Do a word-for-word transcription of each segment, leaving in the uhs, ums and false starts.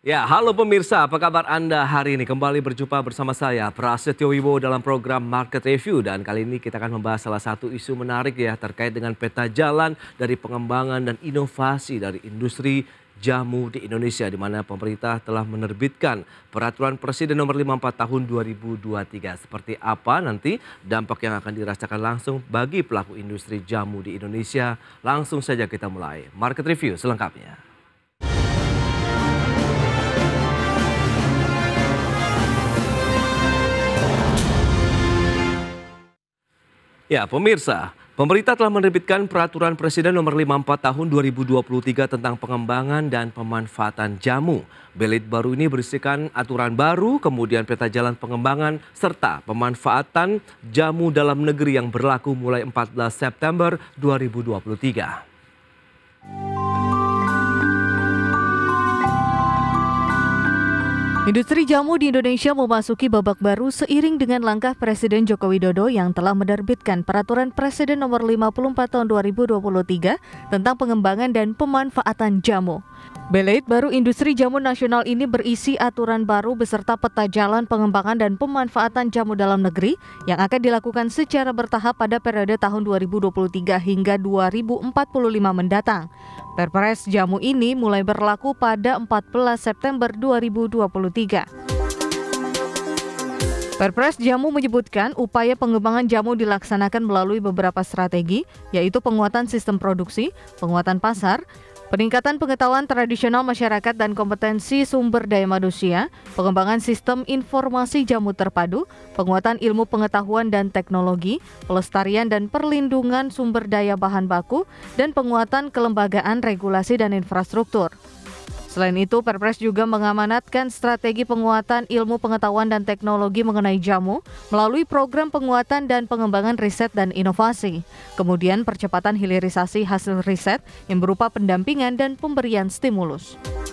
Ya, halo pemirsa, apa kabar Anda hari ini? Kembali berjumpa bersama saya, Prasetyo Wibowo dalam program Market Review. Dan kali ini kita akan membahas salah satu isu menarik ya, terkait dengan peta jalan dari pengembangan dan inovasi dari industri jamu di Indonesia, di mana pemerintah telah menerbitkan Peraturan Presiden Nomor lima puluh empat Tahun dua ribu dua puluh tiga. Seperti apa nanti dampak yang akan dirasakan langsung bagi pelaku industri jamu di Indonesia? Langsung saja kita mulai Market Review selengkapnya. Ya, pemirsa, pemerintah telah menerbitkan Peraturan Presiden Nomor lima puluh empat Tahun dua ribu dua puluh tiga tentang pengembangan dan pemanfaatan jamu. Belit baru ini berisikan aturan baru, kemudian peta jalan pengembangan, serta pemanfaatan jamu dalam negeri yang berlaku mulai empat belas September dua ribu dua puluh tiga. Industri jamu di Indonesia memasuki babak baru seiring dengan langkah Presiden Joko Widodo yang telah menerbitkan Peraturan Presiden Nomor lima puluh empat Tahun dua ribu dua puluh tiga tentang pengembangan dan pemanfaatan jamu. Belit baru industri jamu nasional ini berisi aturan baru beserta peta jalan pengembangan dan pemanfaatan jamu dalam negeri yang akan dilakukan secara bertahap pada periode tahun dua ribu dua puluh tiga hingga dua ribu empat puluh lima mendatang. Perpres jamu ini mulai berlaku pada empat belas September dua ribu dua puluh tiga. Perpres jamu menyebutkan upaya pengembangan jamu dilaksanakan melalui beberapa strategi, yaitu penguatan sistem produksi, penguatan pasar, peningkatan pengetahuan tradisional masyarakat dan kompetensi sumber daya manusia, pengembangan sistem informasi jamu terpadu, penguatan ilmu pengetahuan dan teknologi, pelestarian dan perlindungan sumber daya bahan baku, dan penguatan kelembagaan regulasi dan infrastruktur. Selain itu, Perpres juga mengamanatkan strategi penguatan ilmu pengetahuan dan teknologi mengenai jamu melalui program penguatan dan pengembangan riset dan inovasi. Kemudian percepatan hilirisasi hasil riset yang berupa pendampingan dan pemberian stimulus.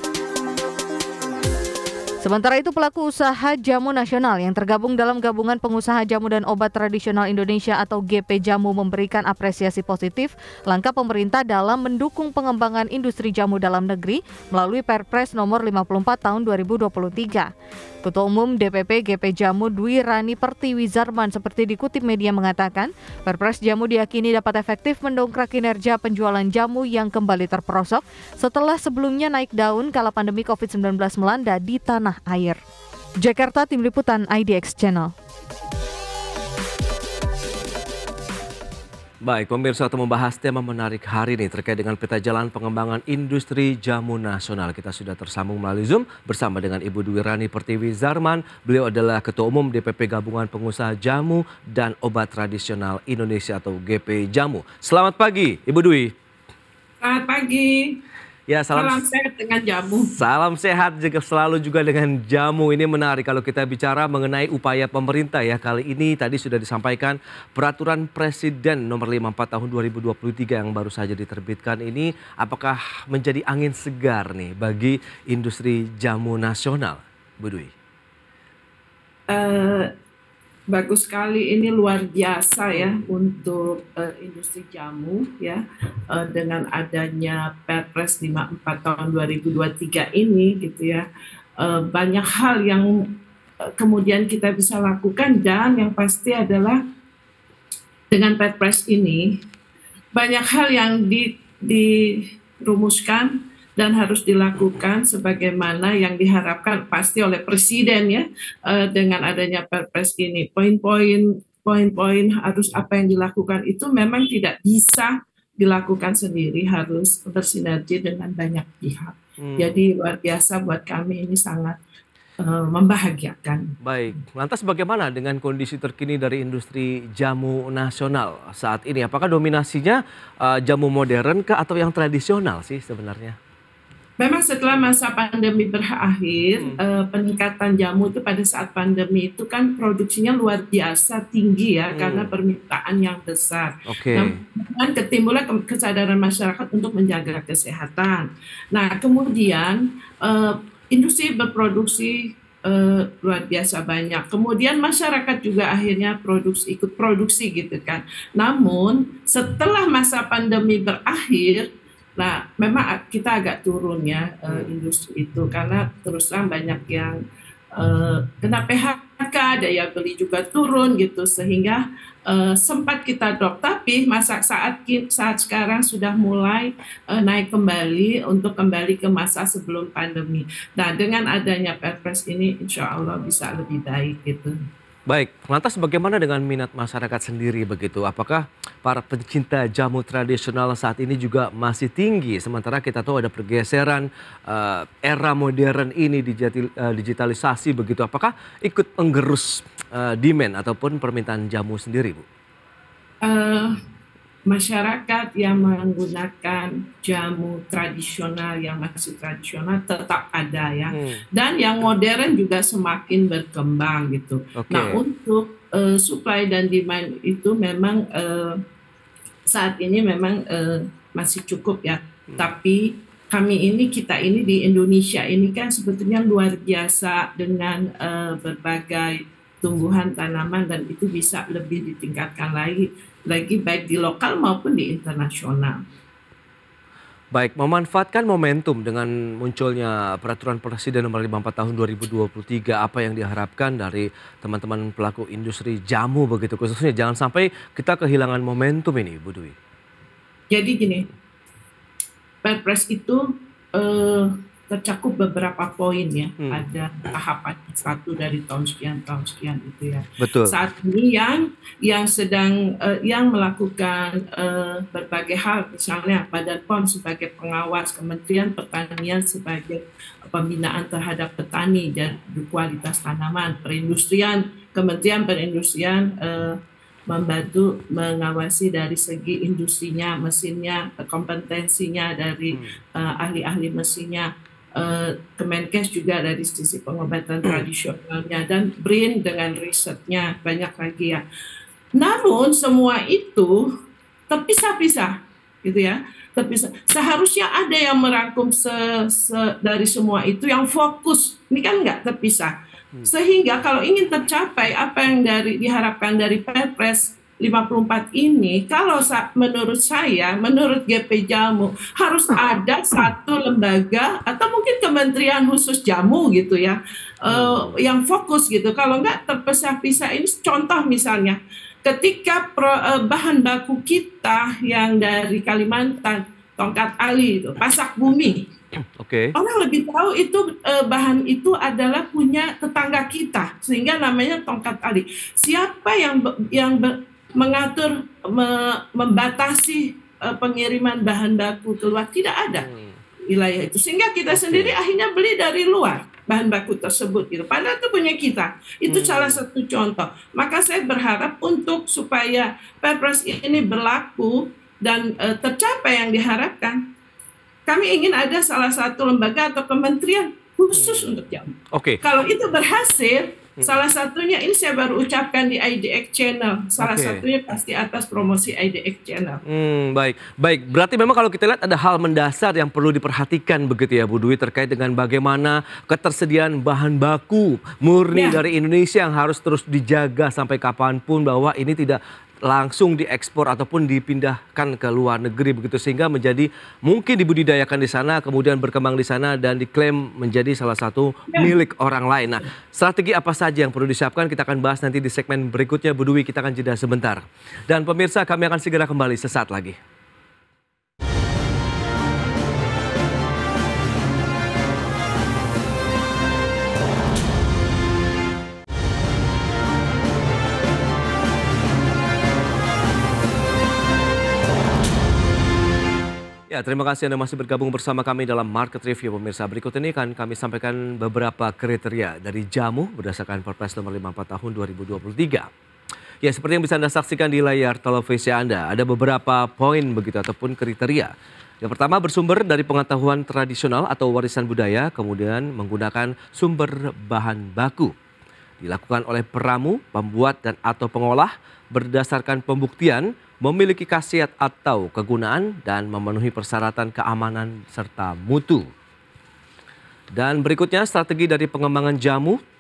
Sementara itu, pelaku usaha jamu nasional yang tergabung dalam Gabungan Pengusaha Jamu dan Obat Tradisional Indonesia atau G P Jamu memberikan apresiasi positif langkah pemerintah dalam mendukung pengembangan industri jamu dalam negeri melalui Perpres Nomor lima puluh empat Tahun dua ribu dua puluh tiga. Ketua Umum D P P G P Jamu Dwi Rani Pertiwi Zarman seperti dikutip media mengatakan, Perpres jamu diyakini dapat efektif mendongkrak kinerja penjualan jamu yang kembali terperosok setelah sebelumnya naik daun kala pandemi covid sembilan belas melanda di tanah air. Jakarta, Tim Liputan I D X Channel. Baik, pemirsa, untuk membahas tema menarik hari ini terkait dengan peta jalan pengembangan industri jamu nasional. Kita sudah tersambung melalui Zoom bersama dengan Ibu Dwi Rani Pertiwi Zarman. Beliau adalah Ketua Umum D P P Gabungan Pengusaha Jamu dan Obat Tradisional Indonesia atau G P Jamu. Selamat pagi, Ibu Dwi. Selamat pagi. Ya, salam, salam sehat dengan jamu. Salam sehat juga selalu juga dengan jamu. Ini menarik kalau kita bicara mengenai upaya pemerintah ya. Kali ini tadi sudah disampaikan Peraturan Presiden Nomor lima puluh empat Tahun dua ribu dua puluh tiga yang baru saja diterbitkan ini. Apakah menjadi angin segar nih bagi industri jamu nasional, Bu Dwi? Uh, Bagus sekali, ini luar biasa ya untuk uh, industri jamu ya, uh, dengan adanya Perpres lima puluh empat Tahun dua ribu dua puluh tiga ini gitu ya. Uh, banyak hal yang uh, kemudian kita bisa lakukan, dan yang pasti adalah dengan Perpres ini banyak hal yang di, dirumuskan dan harus dilakukan sebagaimana yang diharapkan pasti oleh Presiden ya, dengan adanya Perpres ini. Poin-poin poin-poin harus apa yang dilakukan itu memang tidak bisa dilakukan sendiri, harus bersinergi dengan banyak pihak. Hmm. Jadi luar biasa buat kami, ini sangat uh, membahagiakan. Baik, lantas bagaimana dengan kondisi terkini dari industri jamu nasional saat ini? Apakah dominasinya uh, jamu modern kah atau yang tradisional sih sebenarnya? Memang setelah masa pandemi berakhir, hmm. eh, peningkatan jamu itu pada saat pandemi itu kan produksinya luar biasa tinggi ya, hmm. karena permintaan yang besar. Okay. Nah, ketimbulan kesadaran masyarakat untuk menjaga kesehatan. Nah, kemudian eh, industri berproduksi eh, luar biasa banyak. Kemudian masyarakat juga akhirnya produksi ikut produksi gitu kan. Namun setelah masa pandemi berakhir, Nah, memang kita agak turun ya uh, industri itu karena terus terang banyak yang uh, kena P H K, daya beli juga turun gitu sehingga uh, sempat kita drop. Tapi masa saat saat sekarang sudah mulai uh, naik kembali untuk kembali ke masa sebelum pandemi. Nah, dengan adanya Perpres ini, insya Allah bisa lebih baik gitu. Baik, lantas bagaimana dengan minat masyarakat sendiri begitu? Apakah para pencinta jamu tradisional saat ini juga masih tinggi? Sementara kita tahu ada pergeseran uh, era modern ini digital, uh, digitalisasi begitu. Apakah ikut menggerus uh, demand ataupun permintaan jamu sendiri, Bu? Uh, masyarakat yang menggunakan jamu tradisional yang masih tradisional tetap ada ya, hmm. dan yang modern juga semakin berkembang gitu. Okay. Nah, untuk uh, supply dan demand itu memang uh, saat ini memang uh, masih cukup ya, hmm. tapi kami ini kita ini di Indonesia ini kan sebetulnya luar biasa dengan uh, berbagai tumbuhan tanaman dan itu bisa lebih ditingkatkan lagi lagi baik di lokal maupun di internasional. Baik, memanfaatkan momentum dengan munculnya peraturan Presiden nomor lima puluh empat tahun dua ribu dua puluh tiga, apa yang diharapkan dari teman-teman pelaku industri jamu begitu khususnya jangan sampai kita kehilangan momentum ini, Bu Dwi. Jadi gini, Perpres itu eh, tercakup beberapa poin ya, hmm. ada tahapan satu dari tahun sekian tahun sekian itu ya. Betul. Saat ini yang yang sedang uh, yang melakukan uh, berbagai hal, misalnya Badan P O M sebagai pengawas, Kementerian Pertanian sebagai pembinaan terhadap petani dan kualitas tanaman, perindustrian, Kementerian Perindustrian uh, membantu mengawasi dari segi industrinya, mesinnya, kompetensinya dari uh, ahli-ahli mesinnya. Uh, Kemenkes juga dari sisi pengobatan tradisionalnya dan B R I N dengan risetnya banyak lagi ya. Namun semua itu terpisah-pisah gitu ya, terpisah. Seharusnya ada yang merangkum se, se, dari semua itu yang fokus. Ini kan nggak terpisah. Sehingga kalau ingin tercapai apa yang dari diharapkan dari Perpres lima puluh empat ini, kalau menurut saya, menurut G P Jamu, harus ada satu lembaga atau mungkin kementerian khusus jamu gitu ya, uh, yang fokus gitu. Kalau nggak terpisah-pisah, ini contoh misalnya, ketika pro, uh, bahan baku kita yang dari Kalimantan, tongkat ali itu, pasak bumi, okay. orang lebih tahu itu uh, bahan itu adalah punya tetangga kita, sehingga namanya tongkat ali. Siapa yang yang ber, mengatur, me, membatasi uh, pengiriman bahan baku keluar? Tidak ada wilayah itu. Sehingga kita okay. sendiri akhirnya beli dari luar bahan baku tersebut. Gitu. Padahal itu punya kita. Itu hmm. salah satu contoh. Maka saya berharap untuk supaya Perpres ini berlaku dan uh, tercapai yang diharapkan, kami ingin ada salah satu lembaga atau kementerian khusus hmm. untuk jamu. Okay. Kalau itu berhasil, salah satunya ini saya baru ucapkan di I D X Channel. Salah okay. satunya pasti atas promosi I D X Channel. Hmm, baik, baik. Berarti memang kalau kita lihat ada hal mendasar yang perlu diperhatikan begitu ya, Bu Dwi, terkait dengan bagaimana ketersediaan bahan baku murni ya. dari Indonesia yang harus terus dijaga sampai kapanpun, bahwa ini tidak langsung diekspor ataupun dipindahkan ke luar negeri begitu, sehingga menjadi mungkin dibudidayakan di sana kemudian berkembang di sana dan diklaim menjadi salah satu milik orang lain. Nah, strategi apa saja yang perlu disiapkan kita akan bahas nanti di segmen berikutnya, Bu Dwi. Kita akan jeda sebentar. Dan pemirsa, kami akan segera kembali sesaat lagi. Ya, terima kasih Anda masih bergabung bersama kami dalam Market Review, pemirsa. Berikut ini akan kami sampaikan beberapa kriteria dari jamu berdasarkan Perpres nomor lima puluh empat tahun dua ribu dua puluh tiga. Ya, seperti yang bisa Anda saksikan di layar televisi Anda, ada beberapa poin begitu ataupun kriteria. Yang pertama, bersumber dari pengetahuan tradisional atau warisan budaya, kemudian menggunakan sumber bahan baku. Dilakukan oleh peramu, pembuat dan atau pengolah berdasarkan pembuktian memiliki khasiat atau kegunaan dan memenuhi persyaratan keamanan serta mutu. Dan berikutnya, strategi dari pengembangan jamu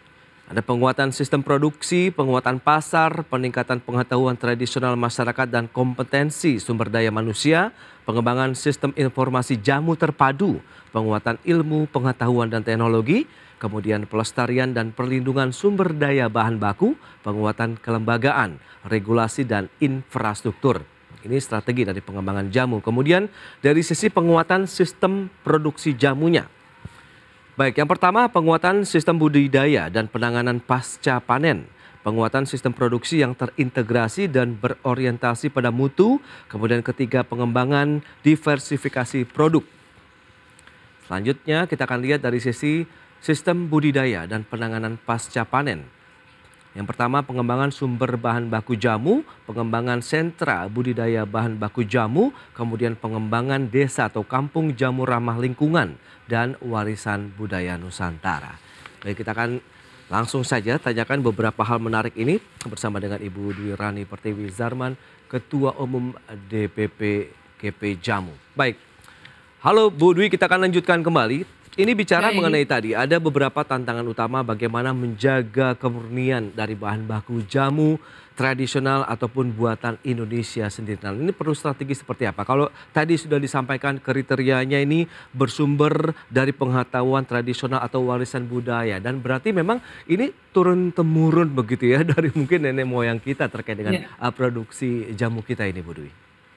Ada penguatan sistem produksi, penguatan pasar, peningkatan pengetahuan tradisional masyarakat dan kompetensi sumber daya manusia, pengembangan sistem informasi jamu terpadu, penguatan ilmu, pengetahuan dan teknologi, kemudian pelestarian dan perlindungan sumber daya bahan baku, penguatan kelembagaan, regulasi dan infrastruktur. Ini strategi dari pengembangan jamu. Kemudian dari sisi penguatan sistem produksi jamunya. Baik, yang pertama penguatan sistem budidaya dan penanganan pasca panen. Penguatan sistem produksi yang terintegrasi dan berorientasi pada mutu. Kemudian ketiga pengembangan diversifikasi produk. Selanjutnya kita akan lihat dari sisi sistem budidaya dan penanganan pasca panen. Yang pertama pengembangan sumber bahan baku jamu, pengembangan sentra budidaya bahan baku jamu, kemudian pengembangan desa atau kampung jamu ramah lingkungan dan warisan budaya Nusantara. Baik, kita akan langsung saja tanyakan beberapa hal menarik ini bersama dengan Ibu Dwi Rani Pertiwi Zarman, Ketua Umum D P P G P Jamu. Baik, halo Bu Dwi, kita akan lanjutkan kembali. Ini bicara Baik. mengenai tadi, ada beberapa tantangan utama bagaimana menjaga kemurnian dari bahan baku jamu tradisional ataupun buatan Indonesia sendiri. Nah, ini perlu strategi seperti apa? Kalau tadi sudah disampaikan kriterianya ini bersumber dari pengetahuan tradisional atau warisan budaya. Dan berarti memang ini turun-temurun begitu ya dari mungkin nenek moyang kita terkait dengan Ya. uh, produksi jamu kita ini, Bu Dwi.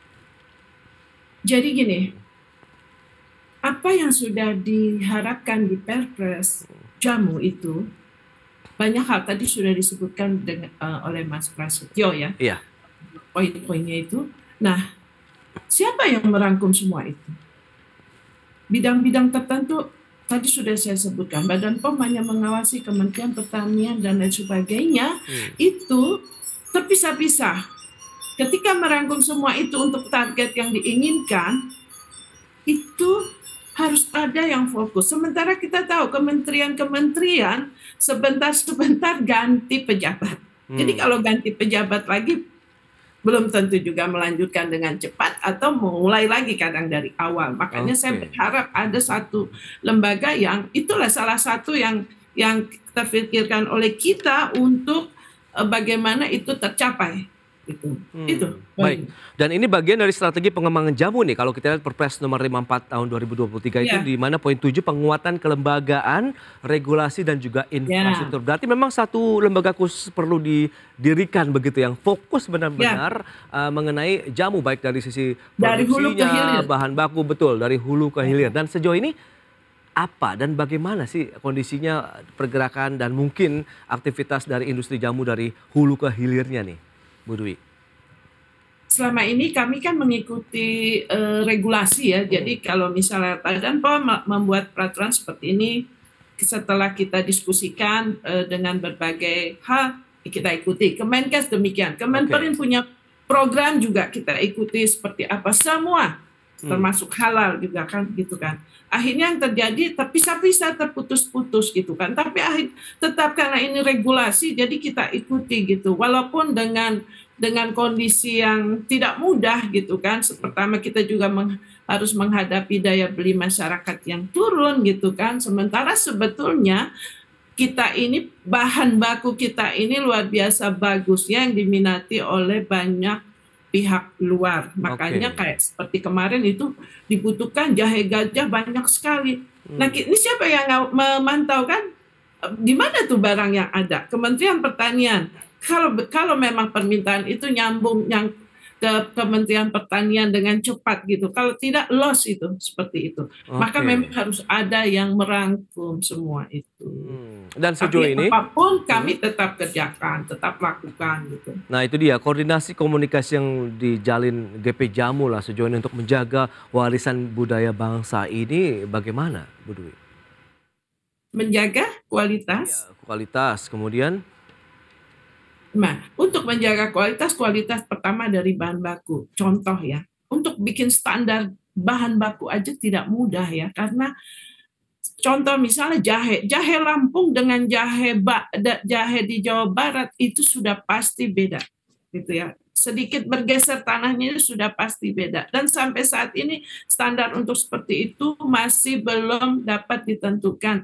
Jadi gini, apa yang sudah diharapkan di Perpres jamu itu banyak hal tadi sudah disebutkan dengan, uh, oleh Mas Prasetyo ya, Iya. poin-poinnya itu. Nah, siapa yang merangkum semua itu? Bidang-bidang tertentu tadi sudah saya sebutkan. Badan P O M hanya mengawasi Kementerian Pertanian dan lain sebagainya. Hmm. Itu terpisah-pisah. Ketika merangkum semua itu untuk target yang diinginkan, itu harus ada yang fokus. Sementara kita tahu kementerian-kementerian sebentar-sebentar ganti pejabat. Hmm. Jadi kalau ganti pejabat lagi, belum tentu juga melanjutkan dengan cepat atau memulai lagi kadang dari awal. Makanya Oke. saya berharap ada satu lembaga yang itulah salah satu yang yang terpikirkan oleh kita untuk eh, bagaimana itu tercapai. Itu, Hmm, itu. baik. Dan ini bagian dari strategi pengembangan jamu nih. Kalau kita lihat Perpres nomor lima puluh empat tahun dua ribu dua puluh tiga itu Ya. di mana poin tujuh penguatan kelembagaan, regulasi dan juga infrastruktur. Berarti memang satu lembaga khusus perlu didirikan begitu yang fokus benar-benar uh, mengenai jamu baik dari sisi Dari hulu ke produksinya, hilir. bahan baku betul dari hulu ke hilir. Dan sejauh ini apa dan bagaimana sih kondisinya pergerakan dan mungkin aktivitas dari industri jamu dari hulu ke hilirnya nih, Bu Dwi? Selama ini kami kan mengikuti eh, regulasi ya. Jadi kalau misalnya Badan P O M membuat peraturan seperti ini, setelah kita diskusikan eh, dengan berbagai hal, kita ikuti. Kemenkes demikian. Kemenperin punya program juga kita ikuti seperti apa semua, termasuk halal juga kan gitu kan. Akhirnya yang terjadi terpisah-pisah, terputus-putus gitu kan. Tapi akhir tetap karena ini regulasi, jadi kita ikuti gitu. Walaupun dengan dengan kondisi yang tidak mudah gitu kan. Pertama kita juga meng, harus menghadapi daya beli masyarakat yang turun gitu kan. Sementara sebetulnya kita ini bahan baku kita ini luar biasa bagusnya yang diminati oleh banyak pihak luar. Makanya Oke. kayak seperti kemarin itu dibutuhkan jahe gajah banyak sekali. Nah, ini siapa yang ngaw- memantau kan? Di mana tuh barang yang ada? Kementerian Pertanian. Kalau kalau memang permintaan itu nyambung yang ke Kementerian Pertanian dengan cepat gitu. Kalau tidak loss itu seperti itu. Maka Oke. memang harus ada yang merangkum semua itu. Hmm. Dan sejauh Tapi ini, apapun kami tetap kerjakan, tetap lakukan gitu. nah itu dia koordinasi komunikasi yang dijalin G P Jamu lah sejauh ini untuk menjaga warisan budaya bangsa ini bagaimana, Bu Dwi? Menjaga kualitas. Kualitas, kemudian Nah, untuk menjaga kualitas, kualitas pertama dari bahan baku. Contoh ya, untuk bikin standar bahan baku aja tidak mudah ya, karena contoh misalnya jahe, jahe Lampung dengan jahe ba, da- jahe di Jawa Barat itu sudah pasti beda, gitu ya. Sedikit bergeser tanahnya itu sudah pasti beda. Dan sampai saat ini standar untuk seperti itu masih belum dapat ditentukan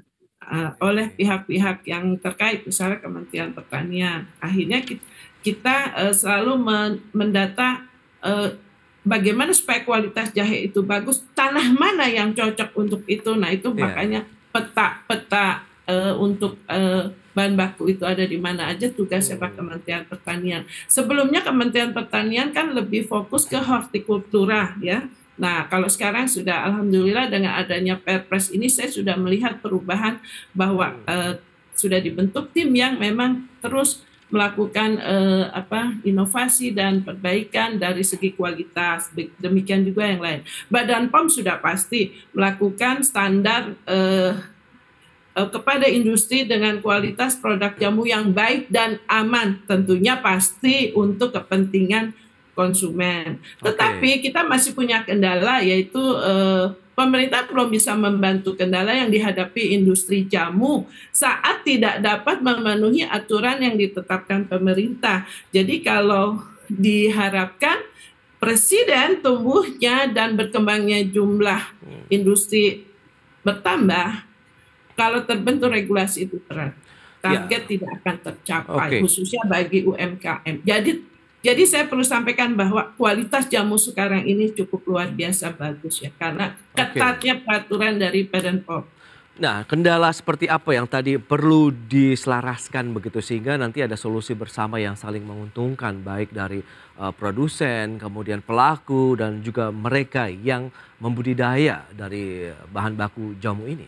uh, oleh pihak-pihak yang terkait, misalnya Kementerian Pertanian. Akhirnya kita, kita uh, selalu men mendata uh, bagaimana supaya kualitas jahe itu bagus, tanah mana yang cocok untuk itu. Nah itu Iya. makanya peta-peta uh, untuk uh, bahan baku itu ada di mana aja, tugasnya Pak Kementerian Pertanian. Sebelumnya Kementerian Pertanian kan lebih fokus ke hortikultura ya. Nah kalau sekarang sudah alhamdulillah dengan adanya Perpres ini saya sudah melihat perubahan bahwa uh, sudah dibentuk tim yang memang terus melakukan eh, apa inovasi dan perbaikan dari segi kualitas, demikian juga yang lain. Badan P O M sudah pasti melakukan standar eh, eh, kepada industri dengan kualitas produk jamu yang baik dan aman, tentunya pasti untuk kepentingan konsumen. Tetapi okay. kita masih punya kendala, yaitu eh, pemerintah belum bisa membantu kendala yang dihadapi industri jamu saat tidak dapat memenuhi aturan yang ditetapkan pemerintah. Jadi kalau diharapkan presiden tumbuhnya dan berkembangnya jumlah industri bertambah, kalau terbentuk regulasi itu berat. Target ya. tidak akan tercapai, okay. khususnya bagi U M K M. Jadi Jadi saya perlu sampaikan bahwa kualitas jamu sekarang ini cukup luar biasa bagus ya, karena ketatnya okay. peraturan dari Badan P O M. Nah, kendala seperti apa yang tadi perlu diselaraskan begitu sehingga nanti ada solusi bersama yang saling menguntungkan, baik dari uh, produsen, kemudian pelaku dan juga mereka yang membudidaya dari bahan baku jamu ini?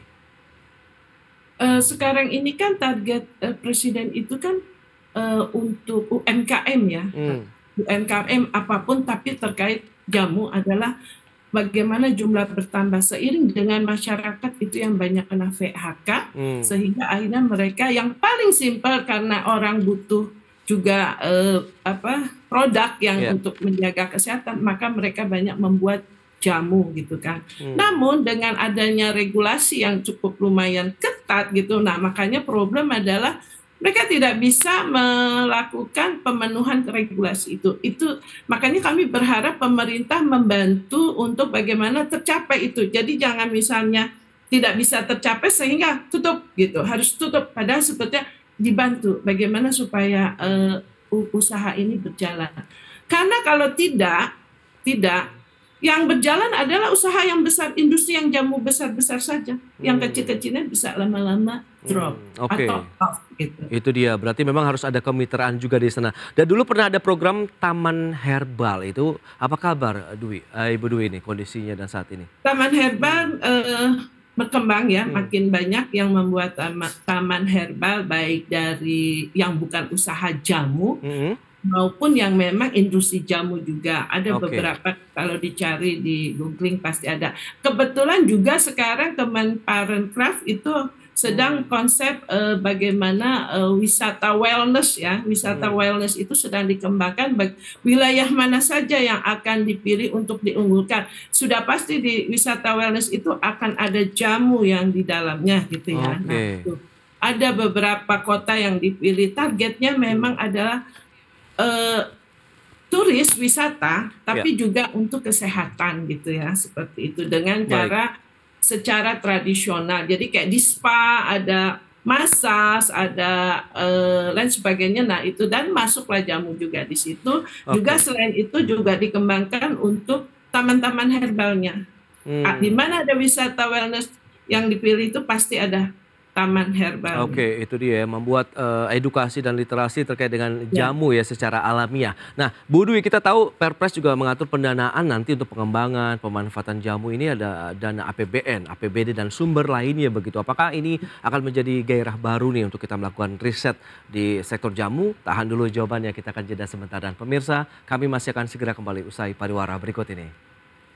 Uh, sekarang ini kan target uh, presiden itu kan Uh, untuk U M K M ya, hmm. U M K M apapun tapi terkait jamu adalah bagaimana jumlah bertambah seiring dengan masyarakat itu yang banyak kena V H K, hmm. sehingga akhirnya mereka yang paling simpel karena orang butuh juga uh, apa produk yang yeah. untuk menjaga kesehatan, maka mereka banyak membuat jamu gitu kan. Hmm. Namun dengan adanya regulasi yang cukup lumayan ketat gitu, nah makanya problem adalah mereka tidak bisa melakukan pemenuhan regulasi itu. Itu makanya kami berharap pemerintah membantu untuk bagaimana tercapai itu. Jadi jangan misalnya tidak bisa tercapai sehingga tutup gitu, harus tutup. Padahal sebetulnya dibantu bagaimana supaya uh, usaha ini berjalan. Karena kalau tidak, tidak yang berjalan adalah usaha yang besar, industri yang jamu besar-besar saja. Hmm. Yang kecil-kecilnya bisa lama-lama drop hmm, okay. atau off gitu. Itu dia, berarti memang harus ada kemitraan juga di sana. Dan dulu pernah ada program Taman Herbal, itu apa kabar Dwi, uh, Ibu Dwi ini kondisinya dan saat ini? Taman Herbal uh, berkembang ya, hmm. makin banyak yang membuat taman, taman herbal baik dari yang bukan usaha jamu, hmm. maupun yang memang industri jamu juga. Ada okay. beberapa kalau dicari di googling pasti ada. Kebetulan juga sekarang Kemenparekraf itu sedang konsep uh, bagaimana uh, wisata wellness ya. Wisata hmm. wellness itu sedang dikembangkan. Wilayah mana saja yang akan dipilih untuk diunggulkan. Sudah pasti di wisata wellness itu akan ada jamu yang di dalamnya gitu ya. Okay. Nah, itu. Ada beberapa kota yang dipilih. Targetnya memang adalah Uh, turis wisata, tapi ya. juga untuk kesehatan gitu ya, seperti itu dengan Baik. cara secara tradisional. Jadi kayak di spa ada massage, ada uh, lain sebagainya. Nah itu dan masuklah jamu juga di situ. Okay. Juga selain itu juga dikembangkan untuk taman-taman herbalnya. Hmm. Di mana ada wisata wellness yang dipilih itu pasti ada taman herbal. Oke, okay, itu dia membuat uh, edukasi dan literasi terkait dengan jamu ya. ya secara alamiah. Nah, Bu Dwi, kita tahu Perpres juga mengatur pendanaan nanti untuk pengembangan pemanfaatan jamu ini ada dana A P B N, A P B D dan sumber lainnya begitu. Apakah ini akan menjadi gairah baru nih untuk kita melakukan riset di sektor jamu? Tahan dulu jawabannya, kita akan jeda sebentar dan pemirsa, kami masih akan segera kembali usai pariwara berikut ini.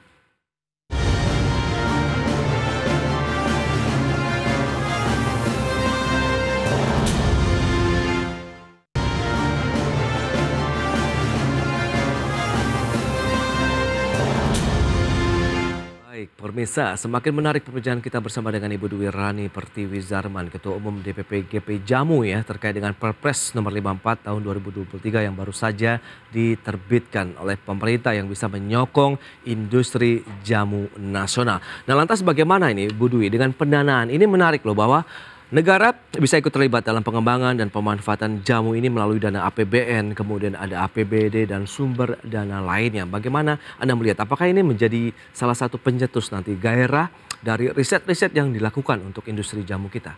Baik, pemirsa, semakin menarik perbincangan kita bersama dengan Ibu Dwi Rani Pertiwi Zarman, Ketua Umum D P P G P Jamu ya, terkait dengan Perpres nomor lima puluh empat tahun dua ribu dua puluh tiga yang baru saja diterbitkan oleh pemerintah yang bisa menyokong industri jamu nasional. Nah, lantas bagaimana ini Bu Dwi dengan pendanaan? Ini menarik loh bahwa Negara bisa ikut terlibat dalam pengembangan dan pemanfaatan jamu ini melalui dana A P B N, kemudian ada A P B D dan sumber dana lainnya. Bagaimana Anda melihat? Apakah ini menjadi salah satu pencetus nanti gairah dari riset-riset yang dilakukan untuk industri jamu kita?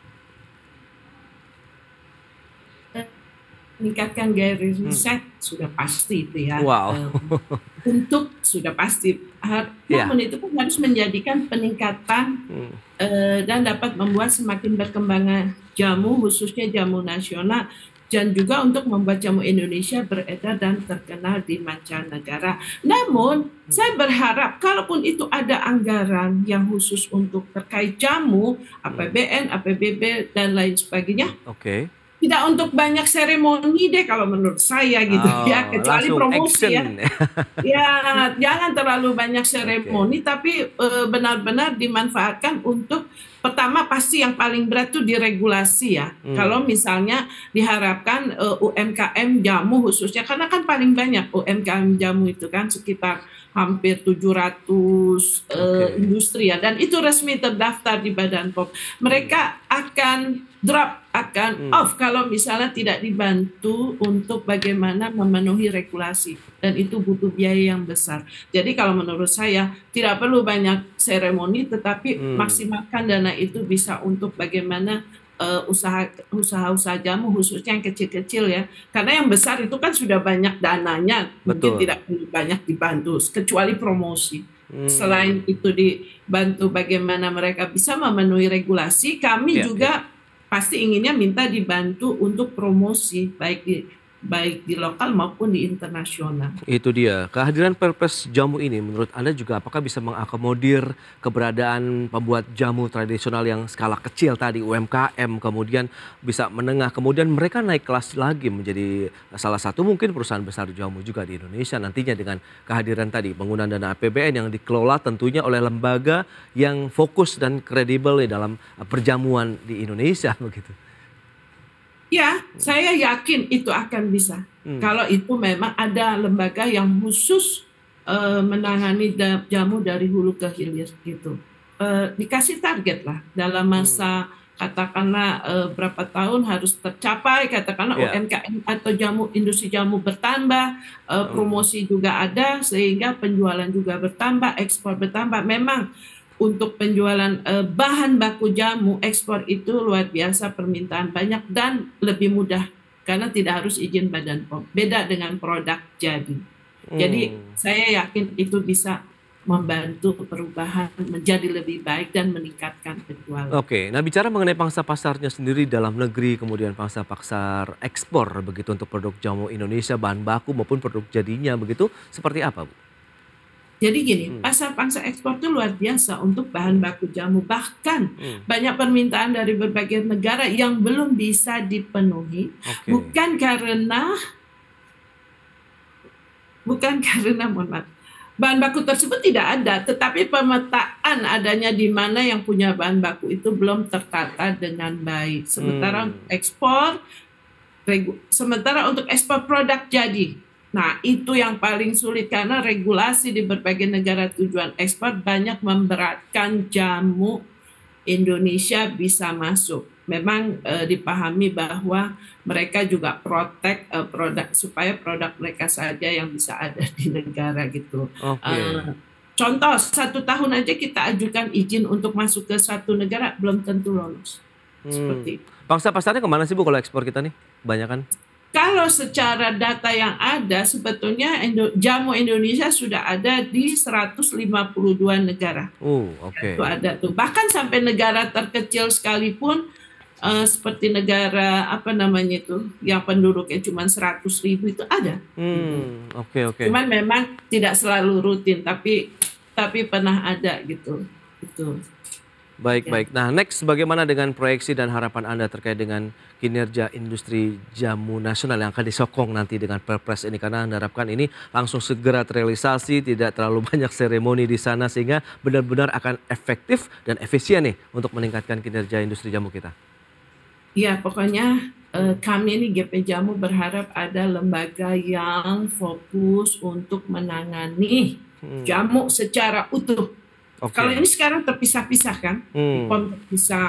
Meningkatkan gairah riset hmm. sudah pasti itu ya. Wow. Untuk sudah pasti. Yeah. Namun itu pun harus menjadikan peningkatan hmm. uh, dan dapat membuat semakin berkembangnya jamu, khususnya jamu nasional, dan juga untuk membuat jamu Indonesia beredar dan terkenal di mancanegara. Namun hmm. saya berharap kalaupun itu ada anggaran yang khusus untuk terkait jamu, A P B N, A P B B dan lain sebagainya. Oke. Okay. Tidak untuk banyak seremoni deh kalau menurut saya gitu oh, ya, kecuali promosi action. ya. Ya, jangan terlalu banyak seremoni, okay. tapi e, benar-benar dimanfaatkan untuk pertama pasti yang paling berat itu diregulasi ya. Hmm. Kalau misalnya diharapkan e, U M K M jamu khususnya, karena kan paling banyak U M K M jamu itu kan sekitar hampir tujuh ratus okay. uh, industri ya, dan itu resmi terdaftar di Badan P O M. Mereka hmm. akan drop, akan hmm. off kalau misalnya tidak dibantu untuk bagaimana memenuhi regulasi, dan itu butuh biaya yang besar. Jadi kalau menurut saya tidak perlu banyak seremoni, tetapi hmm. maksimalkan dana itu bisa untuk bagaimana Uh, usaha usaha-usaha jamu khususnya yang kecil-kecil ya, karena yang besar itu kan sudah banyak dananya. Betul. Mungkin tidak perlu banyak dibantu kecuali promosi. Hmm. Selain itu dibantu bagaimana mereka bisa memenuhi regulasi, kami yeah, juga yeah. pasti inginnya minta dibantu untuk promosi baik di baik di lokal maupun di internasional. Itu dia, kehadiran Perpres jamu ini menurut Anda juga apakah bisa mengakomodir keberadaan pembuat jamu tradisional yang skala kecil tadi, U M K M, kemudian bisa menengah, kemudian mereka naik kelas lagi menjadi salah satu mungkin perusahaan besar jamu juga di Indonesia nantinya dengan kehadiran tadi penggunaan dana A P B N yang dikelola tentunya oleh lembaga yang fokus dan kredibel dalam perjamuan di Indonesia begitu. Ya, saya yakin itu akan bisa. Hmm. Kalau itu memang ada lembaga yang khusus uh, menangani da jamu dari hulu ke hilir gitu. Uh, dikasih target lah dalam masa hmm. katakanlah uh, berapa tahun harus tercapai, katakanlah yeah. U M K M atau jamu industri jamu bertambah, uh, promosi hmm. juga ada sehingga penjualan juga bertambah, ekspor bertambah. Memang untuk penjualan eh, bahan baku jamu, ekspor itu luar biasa, permintaan banyak dan lebih mudah karena tidak harus izin Badan P O M. Beda dengan produk jadi. Hmm. Jadi saya yakin itu bisa membantu perubahan menjadi lebih baik dan meningkatkan penjualan. Oke, nah bicara mengenai pangsa pasarnya sendiri dalam negeri, kemudian pangsa pasar ekspor begitu untuk produk jamu Indonesia, bahan baku maupun produk jadinya begitu, seperti apa Bu? Jadi gini, hmm. pasar pangsa ekspor itu luar biasa untuk bahan baku jamu. Bahkan hmm. banyak permintaan dari berbagai negara yang belum bisa dipenuhi. Okay. Bukan karena, bukan karena, mohon maaf, bahan baku tersebut tidak ada. Tetapi pemetaan adanya di mana yang punya bahan baku itu belum tertata dengan baik. Sementara hmm. ekspor, sementara untuk ekspor produk jadi. Nah, itu yang paling sulit karena regulasi di berbagai negara tujuan ekspor banyak memberatkan jamu Indonesia bisa masuk. Memang eh, dipahami bahwa mereka juga protek eh, produk supaya produk mereka saja yang bisa ada di negara gitu. Okay. Eh, contoh, satu tahun aja kita ajukan izin untuk masuk ke satu negara belum tentu lolos. Hmm. Seperti itu. Pangsa pasarnya kemana sih Bu kalau ekspor kita nih? Banyak kan? Kalau secara data yang ada, sebetulnya Indo jamu Indonesia sudah ada di seratus lima puluh dua negara. Oh, oke. Okay. Itu ada tuh. Bahkan sampai negara terkecil sekalipun, uh, seperti negara apa namanya itu, yang penduduknya cuma seratus ribu itu ada. Hmm, oke gitu. oke. Okay, okay. Cuman memang tidak selalu rutin, tapi tapi pernah ada gitu. Itu. Baik, ya. baik. Nah, next bagaimana dengan proyeksi dan harapan Anda terkait dengan kinerja industri jamu nasional yang akan disokong nanti dengan Perpres ini? Karena Anda harapkan ini langsung segera terrealisasi, tidak terlalu banyak seremoni di sana sehingga benar-benar akan efektif dan efisien nih untuk meningkatkan kinerja industri jamu kita. Ya, pokoknya eh, kami ini G P Jamu berharap ada lembaga yang fokus untuk menangani hmm. jamu secara utuh. Okay. Kalau ini sekarang terpisah-pisah kan, hmm. terpisah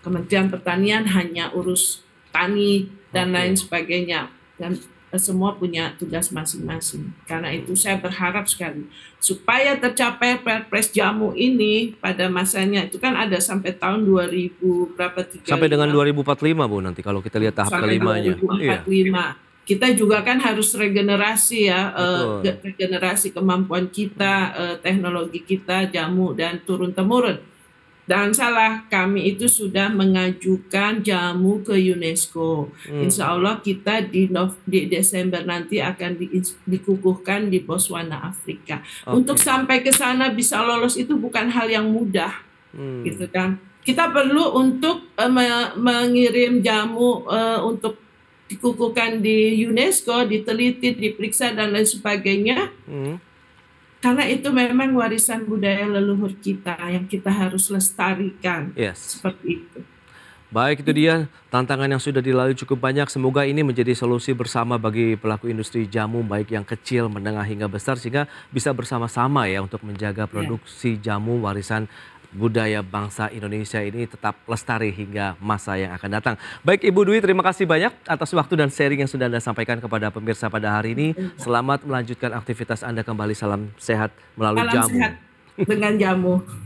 Kementerian Pertanian hanya urus tani dan Oke. lain sebagainya. Dan semua punya tugas masing-masing. Karena itu saya berharap sekali supaya tercapai Perpres jamu ini pada masanya, itu kan ada sampai tahun dua ribu berapa tiga puluh lima. Sampai dengan dua ribu empat puluh lima Bu nanti kalau kita lihat tahap Sampai kelimanya. dua ribu empat puluh lima. Iya. Kita juga kan harus regenerasi ya, Betul. eh, regenerasi kemampuan kita, eh, teknologi kita, jamu dan turun-temurun. Dan salah, kami itu sudah mengajukan jamu ke UNESCO. Hmm. Insya Allah kita di, Nov- di Desember nanti akan di, dikukuhkan di Botswana, Afrika. Oke. Untuk sampai ke sana bisa lolos itu bukan hal yang mudah, Hmm. gitu kan. Kita perlu untuk eh, me- mengirim jamu eh, untuk dikukuhkan di UNESCO, diteliti, diperiksa dan lain sebagainya. Hmm. Karena itu memang warisan budaya leluhur kita yang kita harus lestarikan. Yes. Seperti itu. Baik, itu dia tantangan yang sudah dilalui cukup banyak. Semoga ini menjadi solusi bersama bagi pelaku industri jamu, baik yang kecil, menengah hingga besar, sehingga bisa bersama-sama ya untuk menjaga produksi jamu warisan budaya bangsa Indonesia ini tetap lestari hingga masa yang akan datang. Baik Ibu Dwi, terima kasih banyak atas waktu dan sharing yang sudah Anda sampaikan kepada pemirsa pada hari ini. Selamat melanjutkan aktivitas Anda kembali. Salam sehat melalui Salam jamu. sehat dengan jamu.